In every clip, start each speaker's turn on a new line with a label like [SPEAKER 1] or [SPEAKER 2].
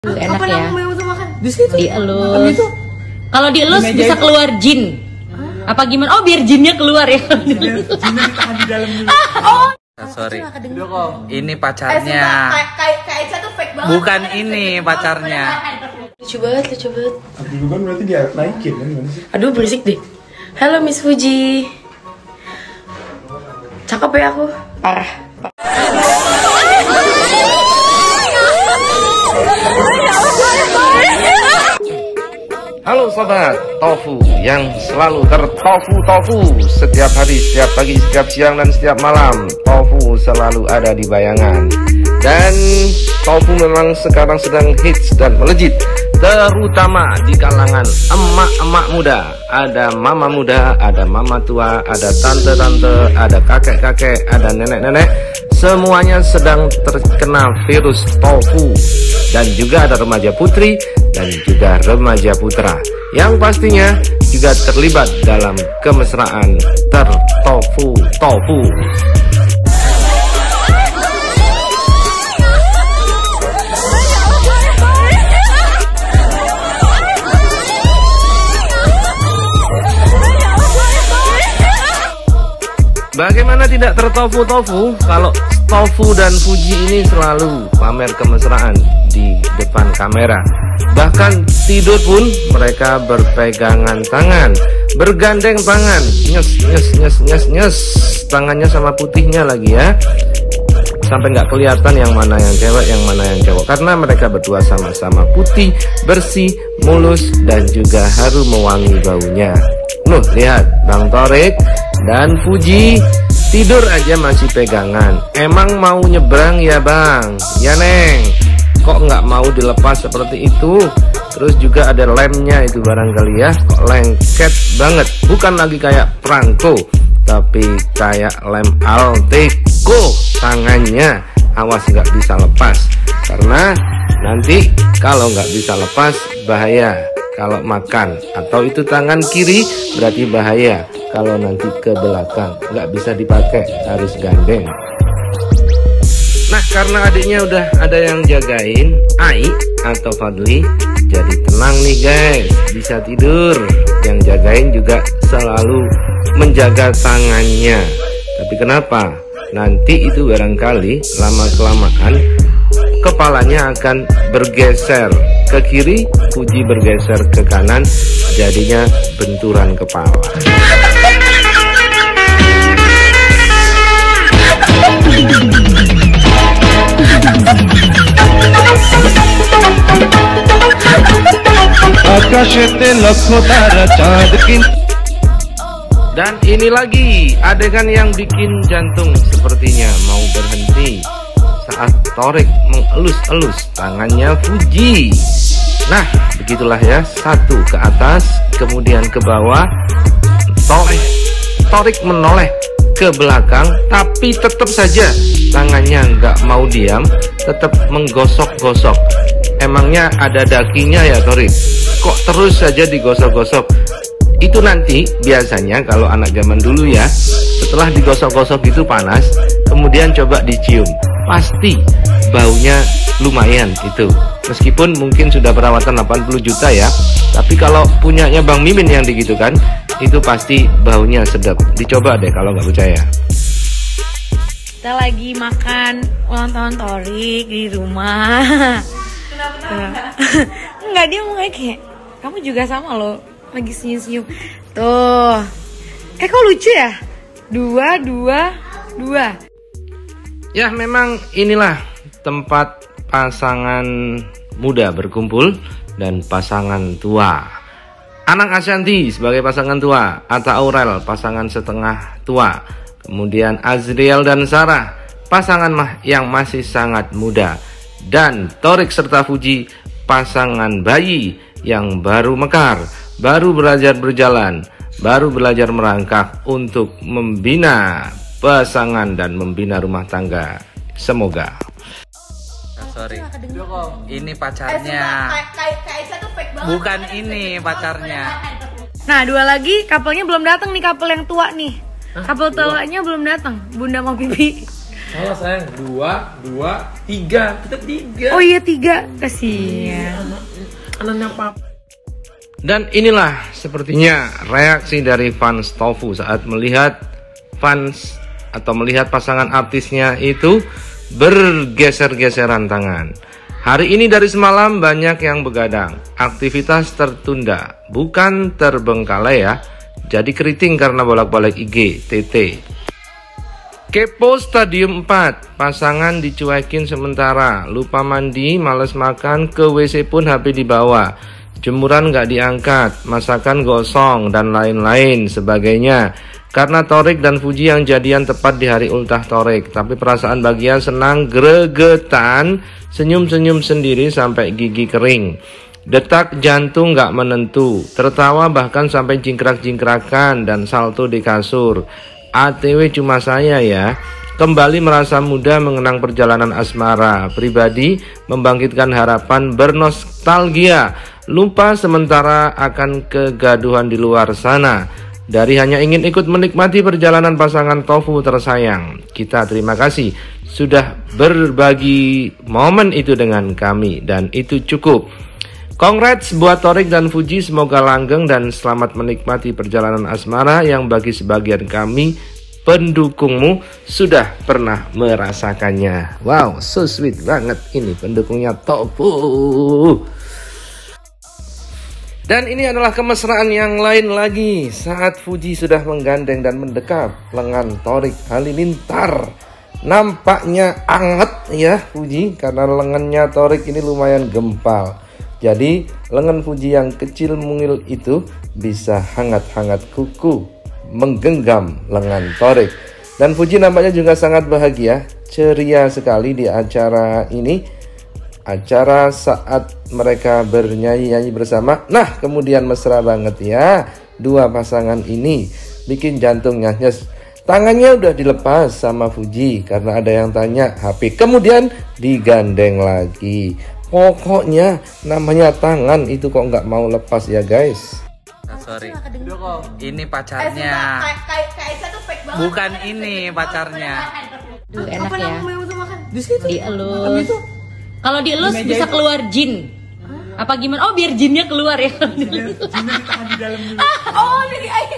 [SPEAKER 1] Enak ya.
[SPEAKER 2] Di situ.
[SPEAKER 1] Dielus. Kalau dielus bisa keluar jin. Apa gimana? Oh, biar jinnya keluar ya.
[SPEAKER 2] Jinnya ditahan di dalam dulu.
[SPEAKER 3] Sorry. Ini pacarnya.
[SPEAKER 4] Kayak Eca tuh fake banget.
[SPEAKER 3] Bukan ini pacarnya.
[SPEAKER 4] Lucu banget, lucu banget.
[SPEAKER 2] Dulu kan berarti dia naikin kan gimana sih?
[SPEAKER 4] Aduh, berisik deh. Halo Miss Fuji. Cakep ya aku. Parah.
[SPEAKER 5] Halo sobat tofu yang selalu tertofu setiap hari, setiap pagi, setiap siang, dan setiap malam. Tofu selalu ada di bayangan. Dan tofu memang sekarang sedang hits dan melejit, terutama di kalangan emak-emak muda. Ada mama muda, ada mama tua, ada tante-tante, ada kakek-kakek, ada nenek-nenek. Semuanya sedang terkena virus tofu. Dan juga ada remaja putri dan juga remaja putra yang pastinya juga terlibat dalam kemesraan tertofu-tofu. Bagaimana tidak tertofu-tofu kalau Tofu dan Fuji ini selalu pamer kemesraan di depan kamera. Bahkan tidur pun mereka berpegangan tangan, bergandeng tangan, nyes. Tangannya sama putihnya lagi ya. Sampai nggak kelihatan yang mana yang cewek, yang mana yang cowok. Karena mereka berdua sama-sama putih, bersih, mulus, dan juga harum mewangi baunya. Nuh, lihat Bang Torik dan Fuji tidur aja masih pegangan. Emang mau nyebrang ya Bang? Ya Neng. Kok nggak mau dilepas seperti itu? Terus juga ada lemnya itu barangkali ya. Kok lengket banget. Bukan lagi kayak Franco, tapi kayak lem Alteco. Tangannya awas nggak bisa lepas. Karena nanti kalau nggak bisa lepas bahaya kalau makan. Atau itu tangan kiri berarti bahaya kalau nanti ke belakang, nggak bisa dipakai, harus gandeng. Nah, karena adiknya udah ada yang jagain, Ai atau Fadli, jadi tenang nih guys, bisa tidur. Yang jagain juga selalu menjaga tangannya. Tapi kenapa? Nanti itu barangkali lama-kelamaan kepalanya akan bergeser ke kiri, Fuji bergeser ke kanan, jadinya benturan kepala. Dan ini lagi adegan yang bikin jantung sepertinya mau berhenti saat Torik mengelus-elus tangannya Fuji. Nah, begitulah ya, satu ke atas, kemudian ke bawah. Torik menoleh ke belakang, tapi tetap saja tangannya nggak mau diam, tetap menggosok-gosok. Emangnya ada dakinya ya Torik? Kok terus saja digosok-gosok? Itu nanti biasanya kalau anak zaman dulu ya, setelah digosok-gosok itu panas, kemudian coba dicium, pasti baunya lumayan itu. Meskipun mungkin sudah perawatan 80 juta ya, tapi kalau punyanya Bang Mimin yang digitukan, itu pasti baunya sedap. Dicoba deh kalau nggak percaya.
[SPEAKER 1] Kita lagi makan ulang tahun Torik di rumah. Kenapa? Enggak, dia mau kayak kamu juga sama loh, lagi senyum-senyum. Tuh. Kok lucu ya? Dua.
[SPEAKER 5] Ya, memang inilah tempat pasangan muda berkumpul dan pasangan tua. Anang Ashanti sebagai pasangan tua, Atta Aurel pasangan setengah tua, kemudian Azriel dan Sarah pasangan yang masih sangat muda, dan Torik serta Fuji pasangan bayi yang baru mekar, baru belajar berjalan, baru belajar merangkak untuk membina pasangan dan membina rumah tangga. Semoga.
[SPEAKER 3] Sorry. Ini pacarnya.
[SPEAKER 4] Kayak Eca tuh fake banget.
[SPEAKER 3] Bukan ini pacarnya.
[SPEAKER 1] Nah, dua lagi couple-nya belum datang nih, couple yang tua nih. Couple tuanya belum datang. Bunda mau pipi.
[SPEAKER 5] Salah sayang. 2, 2, 3. Kita 3.
[SPEAKER 1] Oh iya 3. Kasihan.
[SPEAKER 5] Anaknya papa. Dan inilah sepertinya reaksi dari fans Tofu saat melihat pasangan artisnya itu bergeser-geseran tangan. Hari ini dari semalam banyak yang begadang. Aktivitas tertunda, bukan terbengkalai ya. Jadi keriting karena bolak-balik IG, TT. Kepo Stadium 4, pasangan dicuekin sementara. Lupa mandi, males makan, ke WC pun HP dibawa. Jemuran gak diangkat, masakan gosong, dan lain-lain sebagainya. Karena Thorik dan Fuji yang jadian tepat di hari ultah Thorik. Tapi perasaan bahagia, senang, gregetan, senyum-senyum sendiri sampai gigi kering. Detak jantung gak menentu, tertawa bahkan sampai jingkrak-jingkrakan dan salto di kasur. ATW cuma saya ya. Kembali merasa muda mengenang perjalanan asmara. Pribadi membangkitkan harapan bernostalgia. Lupa sementara akan kegaduhan di luar sana. Dari hanya ingin ikut menikmati perjalanan pasangan Tofu tersayang. Kita terima kasih sudah berbagi momen itu dengan kami. Dan itu cukup. Congrats buat Thorik dan Fuji. Semoga langgeng dan selamat menikmati perjalanan asmara yang bagi sebagian kami pendukungmu sudah pernah merasakannya. Wow, so sweet banget ini pendukungnya Tofu. Dan ini adalah kemesraan yang lain lagi saat Fuji sudah menggandeng dan mendekap lengan Thorik Halilintar. Nampaknya anget ya Fuji karena lengannya Thorik ini lumayan gempal. Jadi lengan Fuji yang kecil mungil itu bisa hangat-hangat kuku menggenggam lengan Thorik. Dan Fuji nampaknya juga sangat bahagia, ceria sekali di acara ini. Acara saat mereka bernyanyi-nyanyi bersama. Nah, kemudian mesra banget ya. Dua pasangan ini bikin jantungnya nyes. Tangannya udah dilepas sama Fuji karena ada yang tanya HP. Kemudian digandeng lagi. Pokoknya namanya tangan itu kok nggak mau lepas ya guys.
[SPEAKER 3] Sorry, ini pacarnya. Bukan ini pacarnya.
[SPEAKER 1] Duh, enak ya. Dielus. Kalau dielus bisa keluar jin. Apa gimana? Oh, biar jinnya keluar ya.
[SPEAKER 2] Jinnya ditahan di dalam dulu.
[SPEAKER 1] Oh, dari air.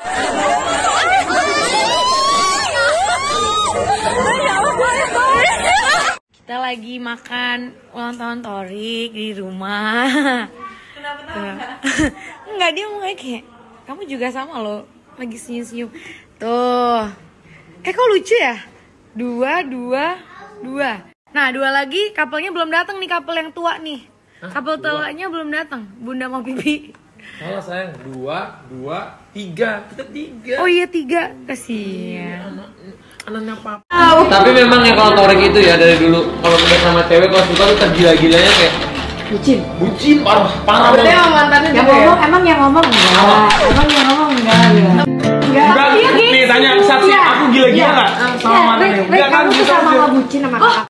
[SPEAKER 1] Kita lagi makan ulang tahun Thorik di rumah. Kenapa? Enggak, dia mau kayak kamu juga sama loh, lagi senyum-senyum. Tuh. Kok lucu ya? 2. Nah, 2 lagi, couple-nya belum datang nih, couple yang tua nih. Couple tuanya belum datang. Bunda mau pipi.
[SPEAKER 5] Salah sayang. 2, 3. Kita 3.
[SPEAKER 1] Oh iya 3. Kasihan.
[SPEAKER 5] Anaknya papa.
[SPEAKER 6] Tapi memang ya kalau Thorik itu ya dari dulu kalau udah sama cewek kalau suka tuh tergila-gilanya kayak bucin parah banget.
[SPEAKER 1] Emang yang ngomong enggak.
[SPEAKER 2] Nih tanya saksi, aku gila-gila nggak sama mantannya?
[SPEAKER 1] Kamu tuh sama bucin sama kakak.